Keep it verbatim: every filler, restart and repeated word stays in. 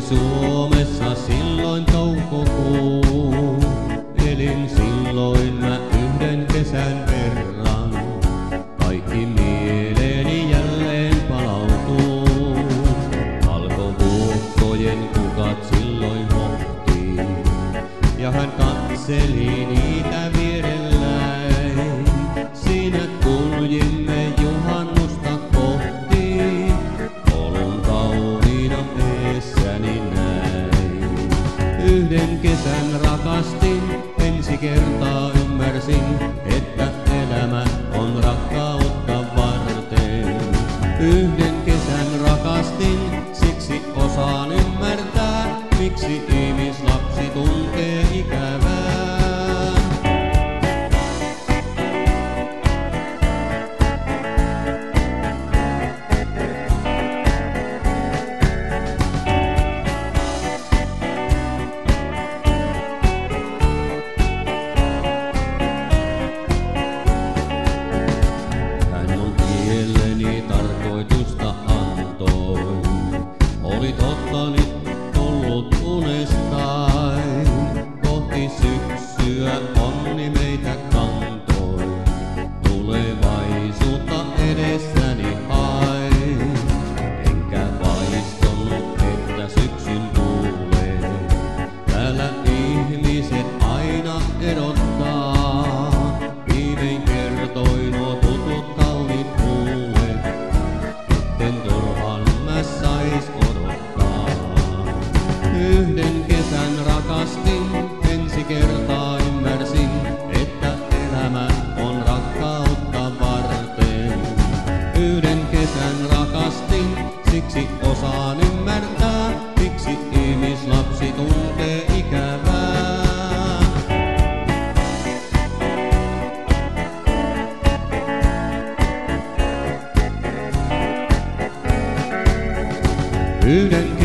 Suomessa silloin toukokuu. Elin silloin mä yhden kesän verran. Kaikki mieleeni jälleen palautuu. Valkovuokkojen kukat silloin hohtii. Ja hän katseli niitä vierelläin. Siinä kuljimme juhannusta kohti. Olun kauniina eessäni näin. Yhden kesän rakastin, ensi kertaa ymmärsin, että elämä on rakkautta varten. Yhden kesän rakastin, siksi osaan ymmärtää, miksi ihmislapsi tuntee ikävää. Oli totta nyt tullut unestain, kohti syksyä onni meitä kantoi. Tulevaisuutta edessäni hain, enkä vaistonut, että syksyn tulee. Täällä ihmiset aina erottaa, viimein kertoi nuo tutut kauniit huulet, etten turhan mä sais odottaa. Yhden kesän rakastin, ensi kertaa ymmärsin, että elämä on rakkautta varten. Yhden kesän rakastin, siksi osaan ymmärtää, miksi ihmislapsi tuntee ikävää. Yhden